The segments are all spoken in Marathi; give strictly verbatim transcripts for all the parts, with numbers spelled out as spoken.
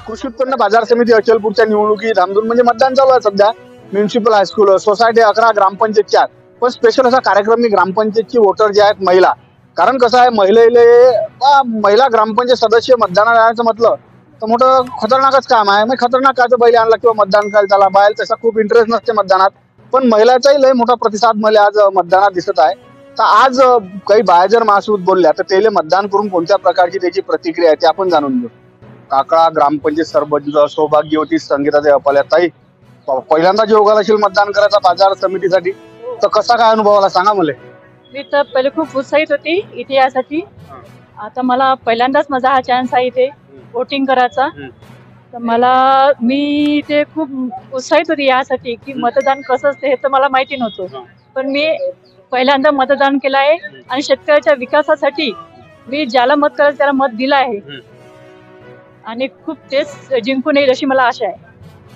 कृषी उत्पन्न बाजार समिती अचलपूरच्या निवडणुकी धामधूम म्हणजे मतदान चालू आहे सध्या. म्युन्सिपल हायस्कूल, सोसायटी अकरा, ग्रामपंचायत चार. पण स्पेशल असा कार्यक्रम मी ग्रामपंचायतची वोटर जे आहेत महिला, कारण कसं आहे महिलेले महिला ग्रामपंचायत सदस्य मतदानाला जायचं म्हटलं तर मोठं खतरनाकच काम आहे. मग खतरनाक काय तर बैल आणला किंवा मतदान करायला त्याला बाहेर तसा खूप इंटरेस्ट नसते मतदानात, पण महिलाचाही लय मोठा प्रतिसाद मला आज मतदानात दिसत आहे. तर आज काही बाया जर माझ्यासोबत बोलल्या तर त्याला मतदान करून कोणत्या प्रकारची त्याची प्रतिक्रिया आहे ते आपण जाणून घेऊ. काकळा ग्रामपंचायत सरपंच सौभाग्यवती संगीता अपाल्या ताई, पहिल्यांदा जेवगाला असेल मतदान करायचा बाजार समितीसाठी, तर कसा काय अनुभव आला सांगा मला. मी तर पहिले खूप उत्साहित होती इथे यासाठी. आता मला पहिल्यांदाच माझा हा चान्स आहे इथे वोटिंग करायचा. तर मला मी ते खूप उत्साहित होती यासाठी की मतदान कसं असते हे तर मला माहिती नव्हतं, पण मी पहिल्यांदा मतदान केलं आहे आणि शेतकऱ्याच्या विकासासाठी मी ज्याला मत करायचं त्याला मत दिलं आहे आणि खूप तेच जिंकून येईल अशी मला आशा आहे.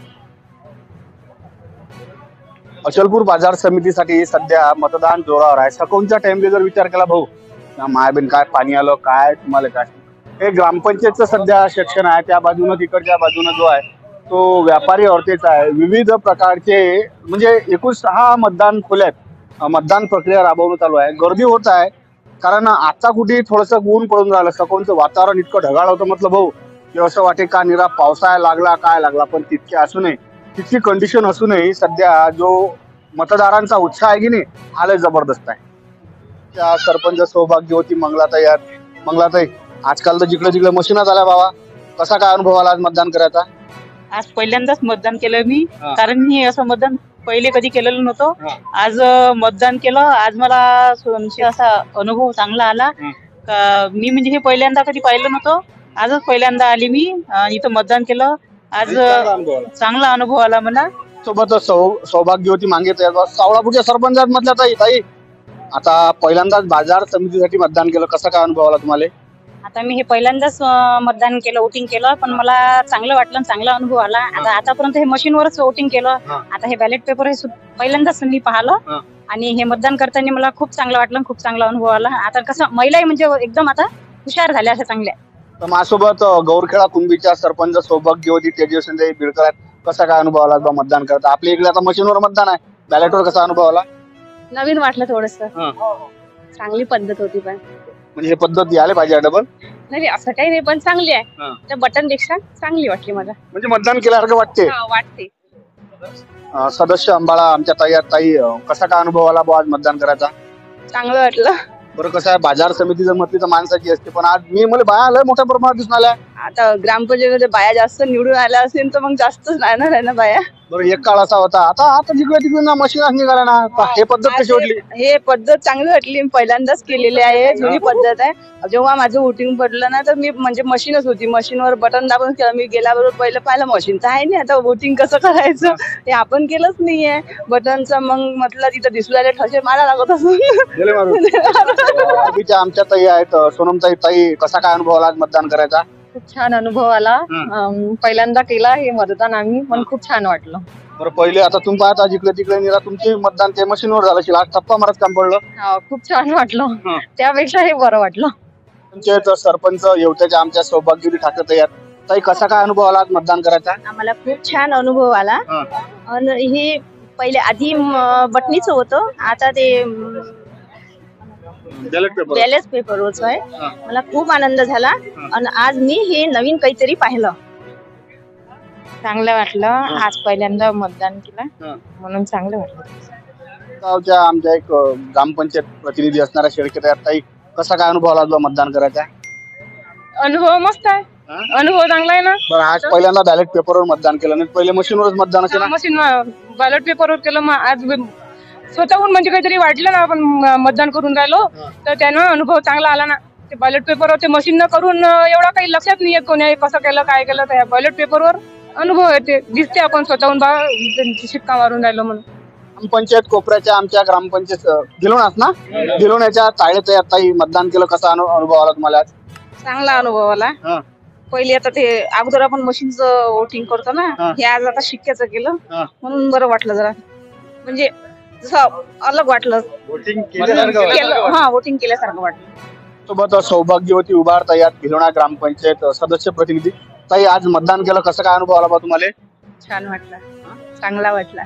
अचलपूर बाजार समितीसाठी सध्या मतदान जोरावर आहे. सकाळच्या टाइमला जर विचार केला भाऊ मायाबीन काय पाणी आलं काय तुम्हाला काय, हे ग्रामपंचायतचं सध्या सेक्शन आहे, त्या बाजूनं तिकडच्या बाजूनं जो आहे तो व्यापारी औरतेचा आहे. विविध प्रकारचे म्हणजे एकूण सहा मतदान खोल्यात मतदान प्रक्रिया राबवण्यात चालू आहे. गर्दी होत आहे कारण आता कुठे थोडंसं ऊन पडून राहिलं, सकाळचं वातावरण इतकं ढगाळ होतं म्हटलं भाऊ की असं वाटे का निरा पावसाळा लागला काय लागला, पण तितके असू नये तितकी कंडिशन असूनही सध्या जो मतदारांचा उत्साह आहे की नाही हा लय जबरदस्त आहे. त्या सरपंच सौभाग्यवती मंगलाताई आहेत. मंगलाताई, आजकाल तर जिकडे जिकडे मशीनात आल्या बाबा, कसा काय अनुभव आला आज मतदान करायचा? आज पहिल्यांदाच मतदान केलं मी, कारण मी असं मतदान पहिले कधी केलेलं नव्हतं. आज मतदान केलं, आज मला असा अनुभव चांगला आला. मी म्हणजे हे पहिल्यांदा कधी पाहिलं नव्हतं, आजच पहिल्यांदा आली मी इथं मतदान केलं. आज चांगला अनुभव आला मला. सोबत सौभाग्यवती मांगे सावळापूरच्या सरपंच मधल्या ताई ताई आता पहिल्यांदाच बाजार समितीसाठी मतदान केलं, कसा काय अनुभव आला तुम्हाला? आता मी हे पहिल्यांदाच मतदान केलं, वोटिंग केलं, पण मला चांगलं वाटलं, चांगला अनुभव आला. आता आतापर्यंत हे मशीनवरच वोटिंग केलं, आता हे बॅलेट पेपर हे पहिल्यांदाच मी पाहिलं आणि हे मतदान करताना मला खूप चांगलं वाटलं, खूप चांगला अनुभव आला. आता कसं महिलाही म्हणजे एकदम आता हुशार झाल्या अशा चांगल्या. तर माझ्यासोबत गौरखेडा कुंभीच्या सरपंच सौभाग्यवती तेजस्वी बिडकर आहेत. कसा काय अनुभव आला मतदान करता? आपल्या इकडे आता मशीनवर मतदान आहे, बॅलेटवर कसा अनुभव आला? नवीन वाटलं थोडस, चांगली पद्धत होती. पण म्हणजे हे पद्धत यायला पाहिजे डबल नाही असं काही नाही, पण चांगली आहे. त्या बटन पेक्षा चांगली वाटली मला, म्हणजे मतदान केल्यासारखं वाटते वाटते. सदस्य अंबाळा आमच्या ताई ताई कसा काय अनुभव आला आज मतदान करायचा? चांगलं वाटलं. बरं, कसं आहे बाजार समिती जर म्हटली तर माणसाची असते, पण आज मी मला बाया आल्या मोठ्या प्रमाणात दिसून आल्या. आता ग्रामपंचायतीमध्ये बाया जास्त निवडून आल्या असेल तर मग जास्तच राहणार आहे ना बाया. बरं, एक काळ असा होता, आता आता जिकडे तिकडे मशीन निघाल्या ना, हे पद्धत कशी वाटली? हे पद्धत चांगली वाटली, पहिल्यांदाच केलेली आहे, जुनी पद्धत आहे. जेव्हा माझं वोटिंग पडलं ना तर मी म्हणजे मशीनच होती, मशीनवर बटन दाबून केलं. मी गेल्याबरोबर पहिलं पाहिलं मशीन तर आहे नाही, आता वोटिंग कसं करायचं ते आपण केलंच नाहीये बटनचं. मग म्हटलं तिथं दिसलेले ठसे मारा लागत असून आमच्या ताई आहेत सोनमताई ताई, कसा काय अनुभव आला मतदान करायचा? खूप छान अनुभव आला, पहिल्यांदा केला हे मतदान आम्ही, पण खूप छान वाटलं. बरं, पहिले आता तुम्ही पाहता जिकडे तिकडे निरा तुमचे मतदान ते मशीनवर झालं असेल, आज टप्पा मारत काम पडलं. खूप छान वाटलं, त्यापेक्षा हे बरं वाटलं. तुमचे सरपंच येवत्याच्या आमच्या सौभाग्यवती ठाकरे ताई आहेत. ताई, कसा काय अनुभव आला मतदान करायचा? आम्हाला खूप छान अनुभव आला. हे पहिले आधी बटणीच होतं, आता ते बॅलेट पेपरवरच आहे. मला खूप आनंद झाला आणि आज मी हे नवीन काहीतरी पाहिलं, चांगलं वाटलं. आज पहिल्यांदा मतदान केलं म्हणून चांगलं वाटलं. गावच्या आमच्या एक ग्रामपंचायत प्रतिनिधी असणाऱ्या शेळके ताई, कसा काय अनुभव आला मतदान करायचा? अनुभव मस्त आहे, अनुभव चांगला आहे ना. बरं, आज पहिल्यांदा बॅलेट पेपरवर मतदान केलं, नाही पहिले मशीनवरच मतदान असेल? मशीन बॅलेट पेपरवर केलं. मग आज स्वतःहून म्हणजे काहीतरी वाटलं ना, आपण मतदान करून राहिलो तर त्यानं अनुभव चांगला आला ना. ते बॅलेट पेपरवर ते मशीन न करून एवढा काही लक्षात नाही येत कोणी कसं केलं काय केलं. त्या बॅलेट पेपरवर अनुभव येते, दिसते आपण स्वतःहून बा शिक्का मारून राहिलो म्हणून. ग्रामपंचायत कोपऱ्याच्या आमच्या ग्रामपंचायत गिलोणास ना गिलोण्याच्या ताळे ताई मतदान केलं, कसा अनुभव आला तुम्हाला? चांगला अनुभव आला. पहिले आता ते अगोदर आपण मशीनचं वोटिंग करतो ना, हे आज आता शिक्क्याचं केलं म्हणून बरं वाटलं जरा, म्हणजे अलग वाटलं, हा वोटिंग केल्यासारखं वाटलं. सोबत सौभाग्यवती उभारता यात भिलोणा ग्रामपंचायत सदस्य प्रतिनिधी ताई आज मतदान केलं, कसं काय अनुभव आला बा तुम्हाला? छान वाटलं, चांगला वाटला.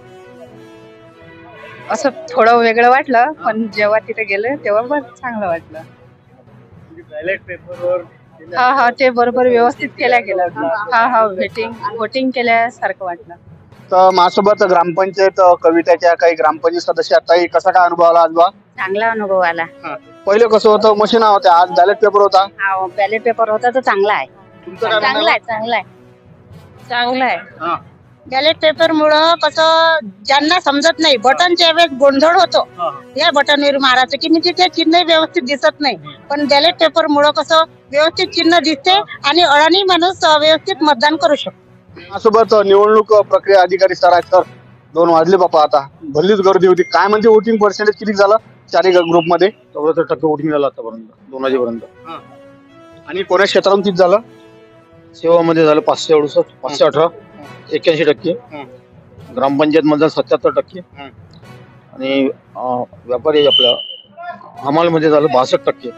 असं थोडं वेगळं वाटलं, पण जेव्हा तिथे गेले तेव्हा पण चांगलं वाटलं. बॅलेट पेपरवर हा हा ते बरोबर व्यवस्थित केल्या गेलं. हा हा व्होटिंग व्होटिंग केल्यासारखं वाटलं. तर माझ्यासोबत ग्रामपंचायत कविताच्या काही ग्रामपंचायत सदस्य आहेत. ताई कसा काय अनुभव आला आज बा? चांगला अनुभव आला. पहिले कसं होतं, मशीन होत्या, आज बॅलेट पेपर होता. हा बॅलेट पेपर होता तर चांगला आहे. तुमचं काय म्हणणं चांगला आहे? आहे चांगला आहे चांगला आहे. हा. बॅलेट पेपर मुळे कसं ज्यांना समजत नाही बटनच्या वेळेस गोंधळ होतो. हा. या बटनवर मारायचं की म्हणजे ते चिन्ह व्यवस्थित दिसत नाही. पण बॅलेट पेपर मुळे कसं व्यवस्थित चिन्ह दिसते आणि अडाणी माणूस अं, व्यवस्थित मतदान करू शकतो. माझ्यासोबत निवडणूक प्रक्रिया अधिकारी सर आहेत. सर दोन वाजले बापा, आता भरलीच गर्दी होती. काय म्हणजे वोटिंग पर्सेंटेज किती झालं चारही ग्रुपमध्ये? चौऱ्याहत्तर टक्के वोटिंग झालं आतापर्यंत दोन वाजेपर्यंत. आणि कोण्या क्षेत्रातून किती झालं? सेवामध्ये झालं पाचशे अडुसष्ट पाचशे अठरा एक्क्याऐंशी टक्के. ग्रामपंचायत मध्ये सत्याहत्तर टक्के. आणि अं, व्यापारी आपल्या हमालमध्ये झालं बासष्ट टक्के.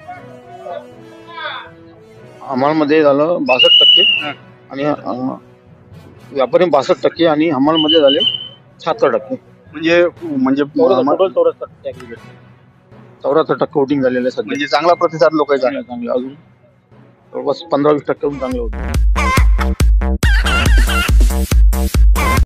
हमालमध्ये झालं बासष्ट टक्के आणि अं, व्यापारी बासष्ट टक्के आणि हमालमध्ये झाले शहात्तर टक्के. म्हणजे म्हणजे चौऱ्याहत्तर टक्के वोटिंग झालेलं आहे सध्या. म्हणजे चांगला प्रतिसाद लोक चांगला चांगला अजून जवळपास पंधरा वीस टक्के चांगलं होतं.